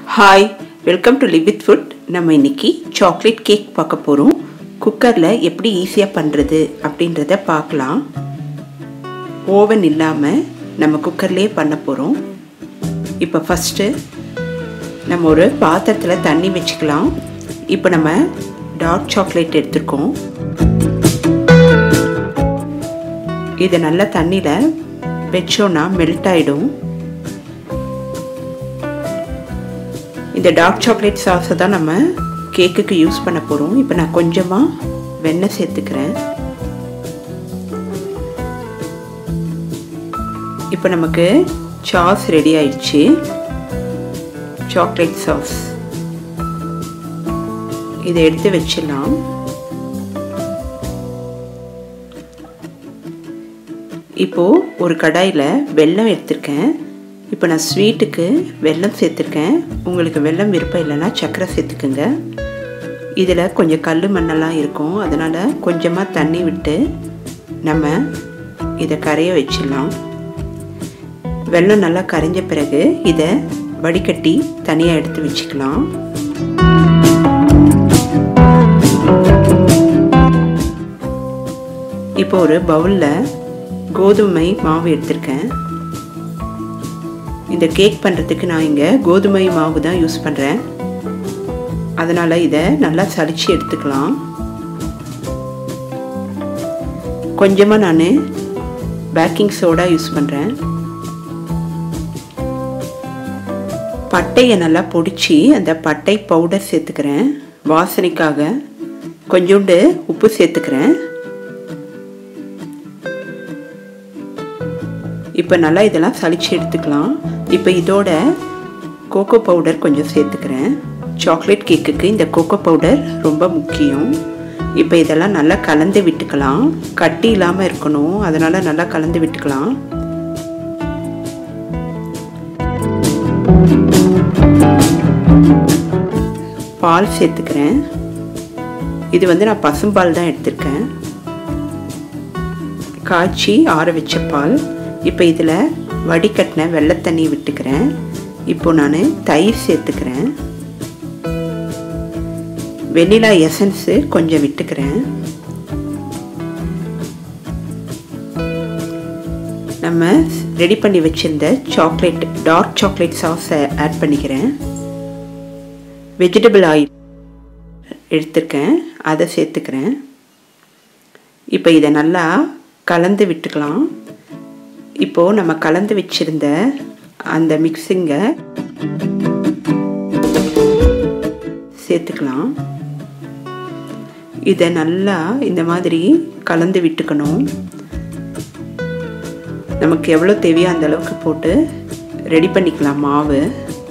Hi, welcome to live with food. நம்ம இன்னைக்கு chocolate cake பார்க்க போகிறோம். குக்கரில் எப்படி ஈஸியாக பண்ணுறது அப்படின்றத பார்க்கலாம். ஓவன் இல்லாமல் நம்ம குக்கர்லேயே பண்ண போகிறோம். இப்போ ஃபஸ்ட்டு நம்ம ஒரு பாத்திரத்தில் தண்ணி வச்சுக்கலாம். இப்போ நம்ம டார்க் சாக்லேட் எடுத்துருக்கோம். இதை நல்லா தண்ணியில் வச்சோன்னா மெல்ட் ஆகிடும். இந்த டார்க் சாக்லேட் சாஸை தான் நம்ம கேக்குக்கு யூஸ் பண்ண போகிறோம். இப்போ நான் கொஞ்சமாக வெண்ணெய் சேர்த்துக்கிறேன். இப்போ நமக்கு சாஸ் ரெடி ஆயிடுச்சு. சாக்லேட் சாஸ் இதை எடுத்து வச்சிடலாம். இப்போது ஒரு கடாயில் வெல்லம் எடுத்திருக்கேன். இப்போ நான் ஸ்வீட்டுக்கு வெல்லம் சேர்த்துருக்கேன். உங்களுக்கு வெல்லம் விருப்பம் இல்லைன்னா சர்க்கரை சேர்த்துக்குங்க. இதில் கொஞ்சம் கல் மண்ணெல்லாம் இருக்கும், அதனால் கொஞ்சமாக தண்ணி விட்டு நம்ம இதை கரைய வச்சிடலாம். வெல்லம் நல்லா கரைஞ்ச பிறகு இதை வடிகட்டி தனியாக எடுத்து வச்சுக்கலாம். இப்போ ஒரு பவுலில் கோதுமை மாவு எடுத்திருக்கேன். இந்த கேக் பண்ணுறதுக்கு நான் இங்கே கோதுமை மாவு தான் யூஸ் பண்ணுறேன். அதனால் இதை நல்லா சலிச்சு எடுத்துக்கலாம். கொஞ்சமாக நான் பேக்கிங் சோடா யூஸ் பண்ணுறேன். பட்டையை நல்லா பொடிச்சு அந்த பட்டை பவுடர் சேர்த்துக்கிறேன். வாசனைக்காக கொஞ்சோண்டு உப்பு சேர்த்துக்கிறேன். இப்போ நல்லா இதெல்லாம் சலிச்சு எடுத்துக்கலாம். இப்போ இதோட கோகோ பவுடர் கொஞ்சம் சேர்த்துக்கிறேன். சாக்லேட் கேக்குக்கு இந்த கோகோ பவுடர் ரொம்ப முக்கியம். இப்போ இதெல்லாம் நல்லா கலந்து விட்டுக்கலாம். கட்டி இல்லாமல் இருக்கணும், அதனால் நல்லா கலந்து விட்டுக்கலாம். பால் சேர்த்துக்கிறேன். இது நான் பசும்பால் தான் எடுத்திருக்கேன். காய்ச்சி ஆற வச்ச பால். இப்போ இதில் வடிகட்டின வெள்ளை தண்ணி விட்டுக்கிறேன். இப்போ நான் தயிர் சேர்த்துக்கிறேன். வெண்ணிலா எசன்ஸு கொஞ்சம் விட்டுக்கிறேன். நம்ம ரெடி பண்ணி வச்சிருந்த சாக்லேட் டார்க் சாக்லேட் சாஸை ஆட் பண்ணிக்கிறேன். வெஜிடபிள் ஆயில் எடுத்துருக்கேன், அதை சேர்த்துக்கிறேன். இப்போ இதை நல்லா கலந்து விட்டுக்கலாம். இப்போது நம்ம கலந்து வச்சிருந்த அந்த மிக்ஸிங்கை சேர்த்துக்கலாம். இதை நல்லா இந்த மாதிரி கலந்து விட்டுக்கணும். நமக்கு எவ்வளோ தேவையோ அந்த அளவுக்கு போட்டு ரெடி பண்ணிக்கலாம் மாவு.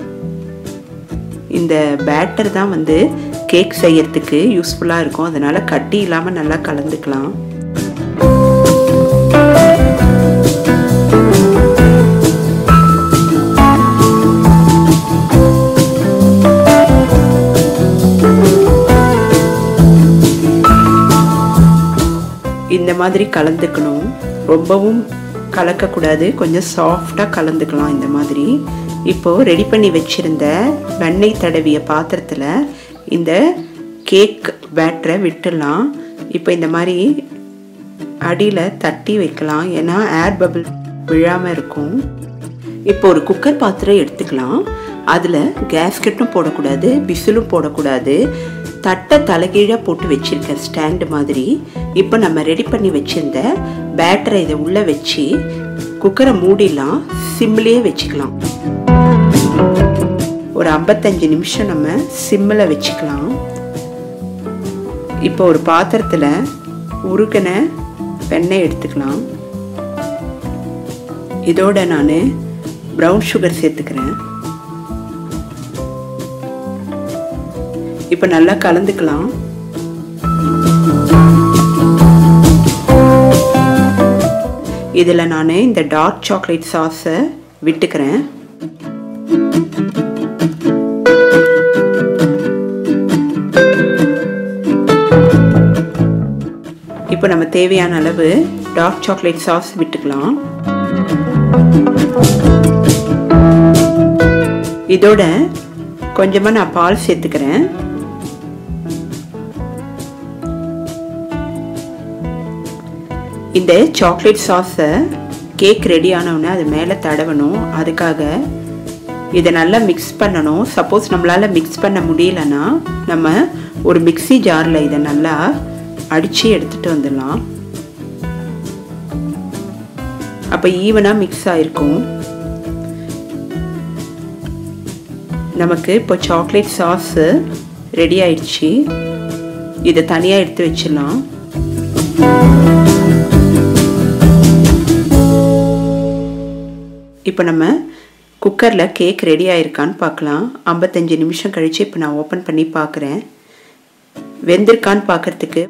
இந்த பேட்டர் தான் கேக் செய்யறதுக்கு யூஸ்ஃபுல்லாக இருக்கும், அதனால் கட்டி இல்லாமல் நல்லா கலந்துக்கலாம். இந்த மாதிரி கலந்துக்கணும். ரொம்பவும் கலக்கக்கூடாது, கொஞ்சம் சாஃப்டாக கலந்துக்கலாம் இந்த மாதிரி. இப்போது ரெடி பண்ணி வச்சுருந்த வெண்ணெய் தடவிய பாத்திரத்தில் இந்த கேக் பேட்டரை விட்டுடலாம். இப்போ இந்த மாதிரி அடியில் தட்டி வைக்கலாம், ஏன்னா ஏர் பபிள் விழாமல் இருக்கும். இப்போ ஒரு குக்கர் பாத்திரம் எடுத்துக்கலாம். அதில் கேஸ்கெட்டும் போடக்கூடாது, விசிலும் போடக்கூடாது. தட்டை தலைகீழாக போட்டு வச்சுருக்கேன், ஸ்டாண்டு மாதிரி. இப்போ நம்ம ரெடி பண்ணி வச்சுருந்த பேட்டரை இதை உள்ளே வச்சு குக்கரை மூடிடலாம். சிம்லேயே வச்சுக்கலாம். ஒரு 55 நிமிஷம் நம்ம சிம்மில் வச்சுக்கலாம். இப்போ ஒரு பாத்திரத்தில் உருக்கின வெண்ணெய் எடுத்துக்கலாம். இதோட நான் ப்ரௌன் சுகர் சேர்த்துக்கிறேன். இப்போ நல்லா கலந்துக்கலாம். இதில் நான் இந்த டார்க் சாக்லேட் சாஸை விட்டுக்கிறேன். இப்போ நம்ம தேவையான அளவு டார்க் சாக்லேட் சாஸ் விட்டுக்கலாம். இதோட கொஞ்சமாக நான் பால் சேர்த்துக்கிறேன். இந்த சாக்லேட் சாஸை கேக் ரெடி ஆனவுடனே அது மேலே தடவணும். அதுக்காக இதை நல்லா மிக்ஸ் பண்ணணும். சப்போஸ் நம்மளால் மிக்ஸ் பண்ண முடியலன்னா நம்ம ஒரு மிக்ஸி ஜாரில் இதை நல்லா அடித்து எடுத்துகிட்டு வந்துடலாம். அப்போ ஈவனாக மிக்ஸ் ஆகிருக்கும். நமக்கு இப்போ சாக்லேட் சாஸு ரெடி ஆயிடுச்சு. இதை தனியாக எடுத்து வச்சிடலாம். இப்போ நம்ம குக்கரில் கேக் ரெடி ஆயிருக்கான்னு பார்க்கலாம். 55 நிமிஷம் கழித்து இப்போ நான் ஓப்பன் பண்ணி பார்க்குறேன். வெந்திருக்கான்னு பார்க்குறதுக்கு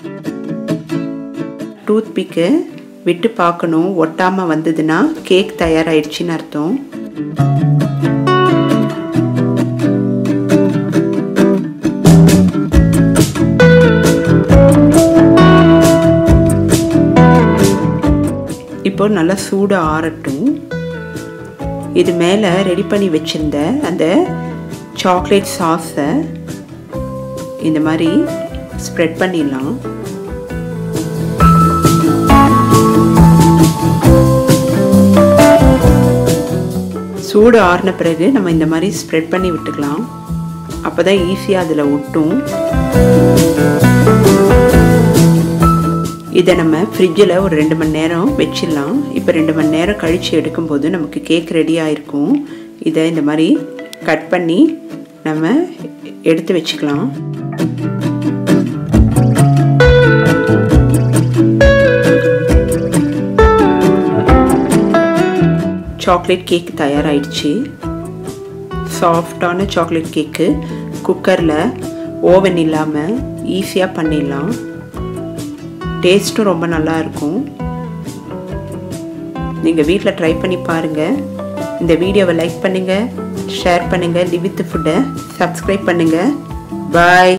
டூத் பிக்கு விட்டு பார்க்கணும். ஒட்டாமல் வந்ததுன்னா கேக் தயாராகிடுச்சின்னு அர்த்தம். இப்போ நல்லா சூடு ஆறட்டும். இது மேலே ரெடி பண்ணி வச்சிருந்த அந்த சாக்லேட் சாஸை இந்த மாதிரி ஸ்ப்ரெட் பண்ணிடலாம். சூடு ஆறின பிறகு நம்ம இந்த மாதிரி ஸ்ப்ரெட் பண்ணி விட்டுக்கலாம். அப்போ தான் ஈஸியாக அதில் ஒட்டும். இதை நம்ம ஃப்ரிட்ஜில் ஒரு 2 மணி நேரம் வச்சிடலாம். இப்போ 2 மணி நேரம் கழித்து எடுக்கும்போது நமக்கு கேக் ரெடி ஆகிருக்கும். இதை இந்த மாதிரி கட் பண்ணி நம்ம எடுத்து வச்சுக்கலாம். சாக்லேட் கேக் தயாராகிடுச்சு. சாஃப்டான சாக்லேட் கேக்கு குக்கரில் ஓவன் இல்லாமல் ஈஸியாக பண்ணிடலாம். டேஸ்ட்டும் ரொம்ப நல்லா இருக்கும். நீங்கள் வீட்டில் ட்ரை பண்ணி பாருங்கள். இந்த வீடியோவை லைக் பண்ணுங்கள், ஷேர் பண்ணுங்கள். லிவ் வித் ஃபுட்டை சப்ஸ்கிரைப் பண்ணுங்கள். பாய்.